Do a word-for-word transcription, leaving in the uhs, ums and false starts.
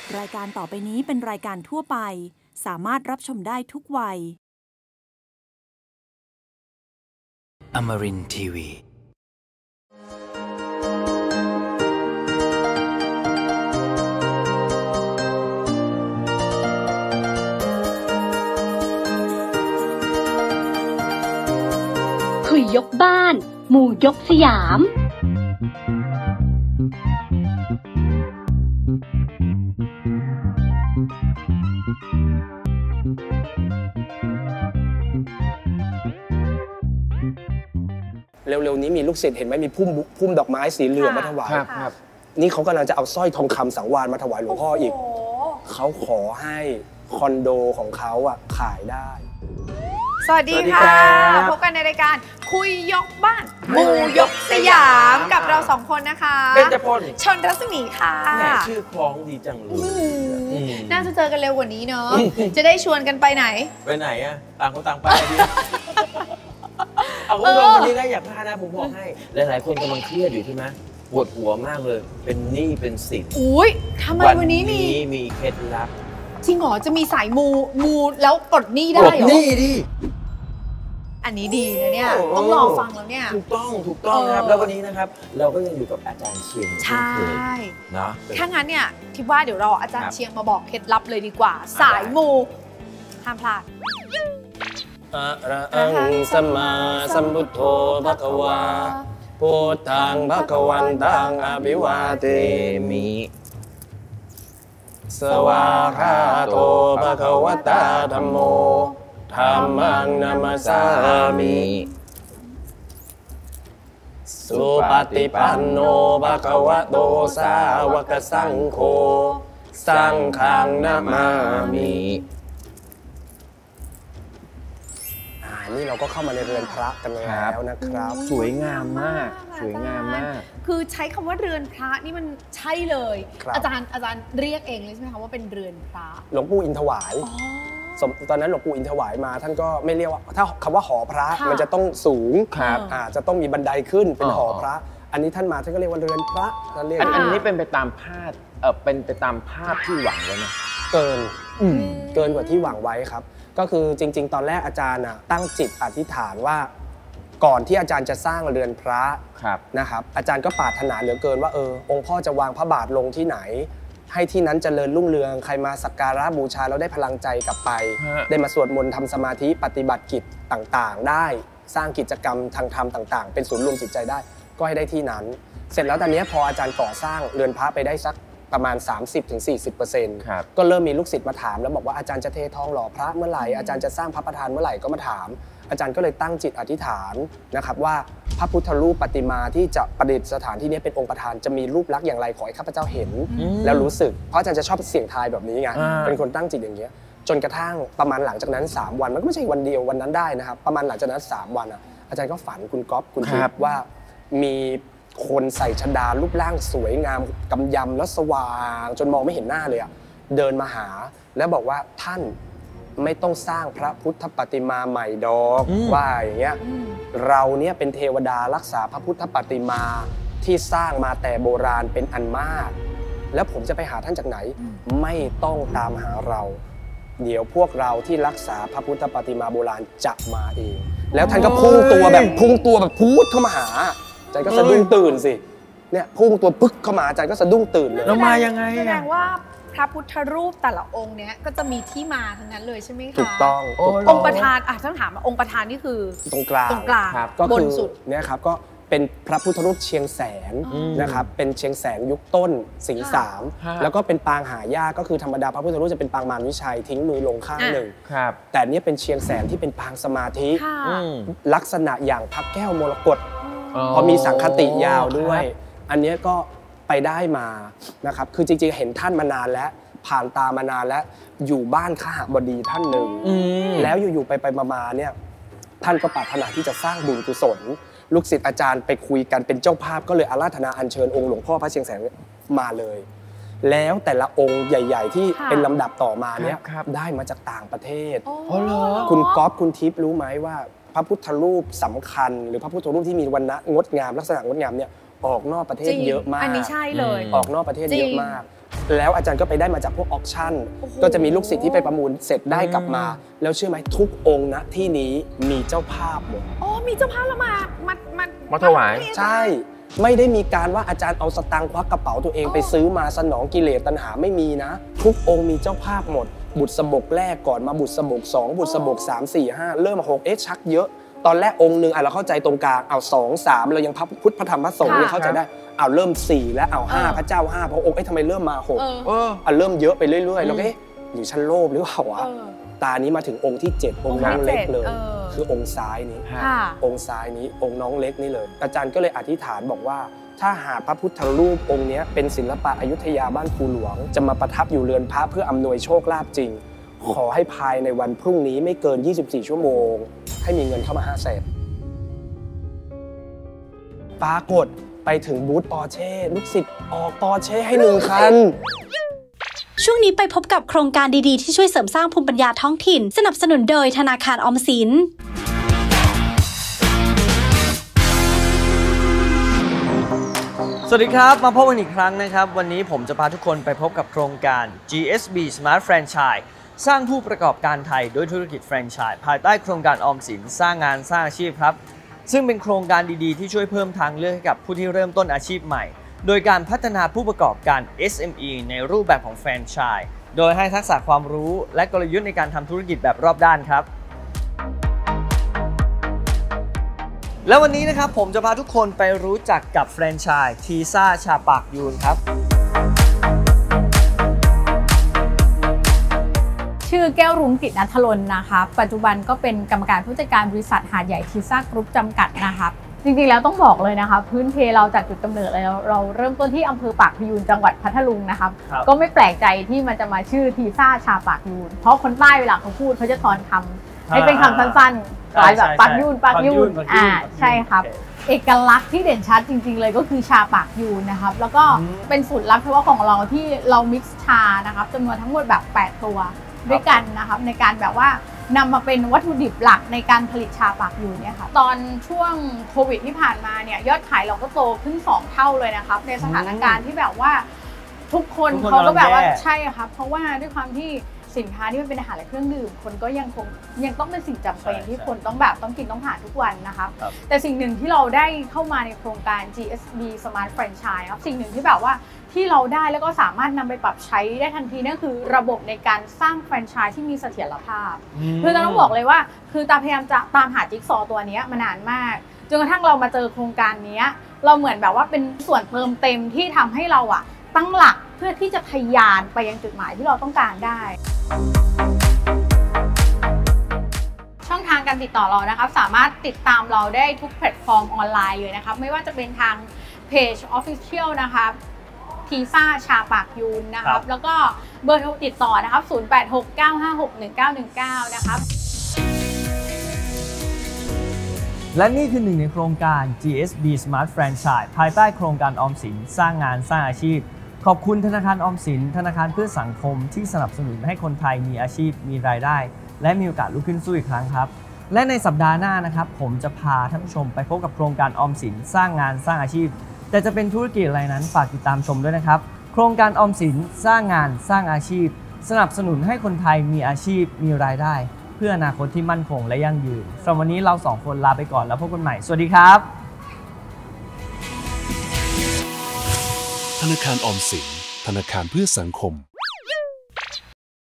รายการต่อไปนี้เป็นรายการทั่วไปสามารถรับชมได้ทุกวัย Amarin ที วีคุยยกบ้านหมู่ยกสยามเร็วๆนี้มีลูกศิษย์เห็นไหมมีพุ่มพุ่มดอกไม้สีเหลืองมาถวายนี่เขากำลังจะเอาสร้อยทองคำสังวาลมาถวายหลวงพ่ออีกเขาขอให้คอนโดของเขาอ่ะขายได้สวัสดีค่ะพบกันในรายการคุยยกบ้านหมู่ยกสยามกับเราสองคนนะคะเบญจพลชนรัศมีค่ะชื่อคล้องดีจังเลยน่าจะเจอกันเร็วกว่านี้เนาะจะได้ชวนกันไปไหนไปไหนอะต่างคนต่างไปดีเอาคุณผู้ชมวันนี้นะอยากพานะผมบอกให้หลายๆคนกำลังเครียดอยู่ใช่ไหมปวดหัวมากเลยเป็นหนี้เป็นสินอุ้ยทำไมวันนี้มีมีเคล็ดลับจริงเหรอจะมีสายมูมูแล้วปลดหนี้ได้เหรอปลดหนี้ดิอันนี้ดีนะเนี่ยต้องรอฟังแล้วเนี่ยถูกต้องถูกต้องครับแล้ววันนี้นะครับเราก็ยังอยู่กับอาจารย์เชียงใช่นะถ้างั้นเนี่ยคิดว่าเดี๋ยวเราอาจารย์เชียงมาบอกเคล็ดลับเลยดีกว่าสายมูห้ามพลาดอะระหังสัมมาสัมพุทโธภควาพุทธังภควันตังอะภิวาเทมิสวาคาโตภควตาธัมโมธัมมังนัมสสามิสุปฏิปันโนภควโตสาวกสังโฆสังฆังนะมามินี่เราก็เข้ามาในเรือนพระกันแล้วนะครับสวยงามมากสวยงามมากคือใช้คำว่าเรือนพระนี่มันใช่เลยอาจารย์อาจารย์เรียกเองเลยใช่ไหมคะว่าเป็นเรือนพระหลวงปู่อินทวายตอนนั้นหลวงปู่อินทวายมาท่านก็ไม่เรียกว่าถ้าคำว่าหอพระมันจะต้องสูงอ่าจะต้องมีบันไดขึ้นเป็นหอพระอันนี้ท่านมาท่านก็เรียกว่าเรือนพระท่านเรียกอันนี้เป็นไปตามภาพเออเป็นไปตามภาพที่หวังไว้นะเกินเกินกว่าที่หวังไว้ครับก็คือจริงๆตอนแรกอาจารย์ตั้งจิตอธิษฐานว่าก่อนที่อาจารย์จะสร้างเรือนพระนะครับอาจารย์ก็ปรารถนาเหลือเกินว่าเออองค์พ่อจะวางพระบาทลงที่ไหนให้ที่นั้นเจริญรุ่งเรืองใครมาสักการะบูชาแล้วได้พลังใจกลับไปได้มาสวดมนต์ทำสมาธิปฏิบัติกิจต่างๆได้สร้างกิจกรรมทางธรรมต่างๆเป็นศูนย์รวมจิตใจได้ก็ให้ได้ที่นั้นเสร็จแล้วตอนนี้พออาจารย์ก่อสร้างเรือนพระไปได้สักประมาณ สามสิบถึงสี่สิบเปอร์เซ็นต์ ก็เริ่มมีลูกศิษย์มาถามแล้วบอกว่าอาจารย์จะเททองหล่อพระเมื่อไหร่อาจารย์จะสร้างพระประธานเมื่อไหร่ก็มาถามอาจารย์ก็เลยตั้งจิตอธิษฐานนะครับว่าพระพุทธรูปประติมาที่จะประดิษฐานที่นี้เป็นองค์ประธานจะมีรูปลักษณ์อย่างไรขอให้ข้าพเจ้าเห็นแล้วรู้สึกเพราะอาจารย์จะชอบเสี่ยงทายแบบนี้ไงเป็นคนตั้งจิตอย่างเงี้ยจนกระทั่งประมาณหลังจากนั้นสามวันมันก็ไม่ใช่วันเดียววันนั้นได้นะครับประมาณหลังจากนั้นสามวันอาจารย์ก็ฝันคุณก๊อฟคุณทิพย์ว่ามีคนใส่ชฎารูปร่างสวยงามกำยำแล้วสว่างจนมองไม่เห็นหน้าเลยอ่ะเดินมาหาแล้วบอกว่าท่านไม่ต้องสร้างพระพุทธปฏิมาใหม่ดอกว่าอย่างเงี้ยเราเนี่ยเป็นเทวดารักษาพระพุทธปฏิมาที่สร้างมาแต่โบราณเป็นอันมากแล้วผมจะไปหาท่านจากไหนไม่ต้องตามหาเราเดี๋ยวพวกเราที่รักษาพระพุทธปฏิมาโบราณจะมาเองแล้วท่านก็พุ่งตัวแบบพุ่งตัวแบบพูดเข้ามาหาอาจารย์ก็สะดุ้งตื่นสิเนี่ยพุ่งตัวปึ๊กเข้ามาอาจารย์ก็สะดุ้งตื่นเลยแล้วมายังไงแสดงว่าพระพุทธรูปแต่ละองค์เนี้ยก็จะมีที่มาทั้งนั้นเลยใช่ไหมคะถูกต้ององค์ประธานอ่ะต้องถามว่าองค์ประธานนี่คือตรงกลางตรงกลางก็คือบนสุดเนี่ยครับก็เป็นพระพุทธรูปเชียงแสนนะครับเป็นเชียงแสนยุคต้นสิงห์สามแล้วก็เป็นปางหายากก็คือธรรมดาพระพุทธรูปจะเป็นปางมารวิชัยทิ้งมือลงข้างหนึ่งแต่เนี่ยเป็นเชียงแสนที่เป็นปางสมาธิลักษณะอย่างพระแก้วมรกตพอมีสังคติยาวด้วยอันนี้ก็ไปได้มานะครับคือจริงๆเห็นท่านมานานแล้วผ่านตามานานแล้วอยู่บ้านข้าบดีท่านหนึ่งแล้วอยู่ๆไปๆมาๆเนี่ยท่านก็ปรารถนาที่จะสร้างบุญกุศลลูกศิษย์อาจารย์ไปคุยกันเป็นเจ้าภาพก็เลยอาราธนาอัญเชิญองค์หลวงพ่อพระเชียงแสนมาเลยแล้วแต่ละองค์ใหญ่ๆที่เป็นลำดับต่อมาเนี่ยได้มาจากต่างประเทศคุณก๊อฟคุณทิพย์รู้ไหมว่าพระพุทธรูปสำคัญหรือพระพุทธรูปที่มีวรรณะงดงามลักษณะงดงามเนี่ยออกนอกประเทศเยอะมากอันนี้ใช่เลยออกนอกประเทศเยอะมากแล้วอาจารย์ก็ไปได้มาจากพวกออคชั่นก็จะมีลูกศิษย์ที่ไปประมูลเสร็จได้กลับมาแล้วเชื่อไหมทุกองค์ณที่นี้มีเจ้าภาพหมดอ๋อมีเจ้าภาพแล้วมามามามาถวายใช่ไม่ได้มีการว่าอาจารย์เอาสตางค์ควักกระเป๋าตัวเองไปซื้อมาสนองกิเลสตัณหาไม่มีนะทุกองค์มีเจ้าภาพหมดบุตรสบกแรกก่อนมาบุตรสบกสองบุตรสบกสามสี่ห้าเริ่มหกเอ๊ะชักเยอะตอนแรกองค์หนึ่งอ่ะเราเข้าใจตรงกลางเอาสองสามเรายังพระพุทธพระธรรมพระสงฆ์ยังเข้าใจได้เอาเริ่มสี่แล้วเอาห้าพระเจ้าห้าพระองค์เอ๊ะทำไมเริ่มมาหกอ่ะเริ่มเยอะไปเรื่อยๆแล้วเอ๊ะหรือฉันโลภหรือเปล่าวะตานี้มาถึงองค์ที่เจ็ดองค์น้องเล็กเลยคือองค์ซ้ายนี้องค์ซ้ายนี้องค์น้องเล็กนี่เลยอาจารย์ก็เลยอธิษฐานบอกว่าถ้าหากพระพุทธรูปองค์นี้เป็นศิลปะอยุธยาบ้านภูหลวงจะมาประทับอยู่เรือนพระเพื่ออำนวยโชคลาภจริงขอให้ภายในวันพรุ่งนี้ไม่เกินยี่สิบสี่ชั่วโมงให้มีเงินเข้ามาห้าแสนปรากฏไปถึงบูธปอร์เช่ลูกศิษย์ออกปอร์เช่ให้หนึ่งคันช่วงนี้ไปพบกับโครงการดีๆที่ช่วยเสริมสร้างภูมิปัญญาท้องถิ่นสนับสนุนโดยธนาคารออมสินสวัสดีครับมาพบกันอีกครั้งนะครับวันนี้ผมจะพาทุกคนไปพบกับโครงการ จี เอส บี Smart Franchise สร้างผู้ประกอบการไทยด้วยธุรกิจแฟรนไชส์ภายใต้โครงการออมสินสร้างงานสร้างอาชีพครับซึ่งเป็นโครงการดีๆที่ช่วยเพิ่มทางเลือกให้กับผู้ที่เริ่มต้นอาชีพใหม่โดยการพัฒนาผู้ประกอบการ เอส เอ็ม อี ในรูปแบบของแฟรนไชส์โดยให้ทักษะความรู้และกลยุทธ์ในการทำธุรกิจแบบรอบด้านครับแล้ววันนี้นะครับผมจะพาทุกคนไปรู้จักกับแฟรนไชส์ทีซ่าชาปากยูนครับชื่อแก้วรุ้งกิจณัฐรนนะคะปัจจุบันก็เป็นกรรมการผู้จัดการบริษัทหาดใหญ่ทีซ่ากรุ๊ปจำกัดนะคะจริงๆแล้วต้องบอกเลยนะคะพื้นเพเราจากจุดกำเนิดเราเราเริ่มต้นที่อำเภอปากพยูนจังหวัดพัทลุงนะคะก็ไม่แปลกใจที่มันจะมาชื่อทีซ่าชาปากยูนเพราะคนใต้เวลาเขาพูดเขาจะทอนคำให้เป็นคำสั้นๆกลายแบบปากยูนปากยูนอ่าใช่ครับเอกลักษณ์ที่เด่นชัดจริงๆเลยก็คือชาปากยูนนะครับแล้วก็เป็นสูตรลับเฉพาะของเราที่เรามิกซ์ชานะครับจำนวนทั้งหมดแบบแปดตัวด้วยกันนะครับในการแบบว่านำมาเป็นวัตถุดิบหลักในการผลิตชาปากยูนเนี่ยค่ะตอนช่วงโควิดที่ผ่านมาเนี่ยยอดขายเราก็โตขึ้นสองเท่าเลยนะครับในสถานการณ์ที่แบบว่าทุกคนเขาก็แบบว่าใช่ครับเพราะว่าด้วยความที่สินค้าที่มันเป็นอาหารและเครื่องดื่มคนก็ยังคงยังต้องเป็นสิ่งจำเป็นที่คนต้องแบบต้องกินต้องทานทุกวันนะครับแต่สิ่งหนึ่งที่เราได้เข้ามาในโครงการ จี เอส บี Smart Franchise ครับสิ่งหนึ่งที่แบบว่าที่เราได้แล้วก็สามารถนำไปปรับใช้ได้ทันทีนั่นคือระบบในการสร้างแฟรนไชส์ที่มีเสถียรภาพคือต้องบอกเลยว่าคือตาพยายามจะตามหาจิ๊กซอว์ตัวนี้มานานมากจนกระทั่งเรามาเจอโครงการนี้เราเหมือนแบบว่าเป็นส่วนเติมเต็มที่ทำให้เราอะตั้งหลักเพื่อที่จะทะยานไปยังจุดหมายที่เราต้องการได้ช่องทางการติดต่อเรานะครับสามารถติดตามเราได้ทุกแพลตฟอร์มออนไลน์เลยนะครับไม่ว่าจะเป็นทางเพจ Official นะครับทีซ่าชาปากยูนนะครับแล้วก็เบอร์โทรติดต่อนะครับศูนย์ แปด หก เก้า ห้า หก หนึ่ง เก้า หนึ่ง เก้านะครับและนี่คือหนึ่งในโครงการ จี เอส บี Smart Franchise ภายใต้โครงการออมสินสร้างงานสร้างอาชีพขอบคุณธนาคารออมสินธนาคารเพื่อสังคมที่สนับสนุนให้คนไทยมีอาชีพมีรายได้และมีโอกาสลุกขึ้นสู้อีกครั้งครับและในสัปดาห์หน้านะครับผมจะพาท่านผู้ชมไปพบกับโครงการออมสินสร้างงานสร้างอาชีพแต่จะเป็นธุรกิจอะไรนั้นฝากติดตามชมด้วยนะครับโครงการออมสินสร้างงานสร้างอาชีพสนับสนุนให้คนไทยมีอาชีพมีรายได้เพื่ออนาคตที่มั่นคงและยั่งยืนสำหรับวันนี้เราสองคนลาไปก่อนแล้วพบกันใหม่สวัสดีครับธนาคารออมสินธนาคารเพื่อสังคม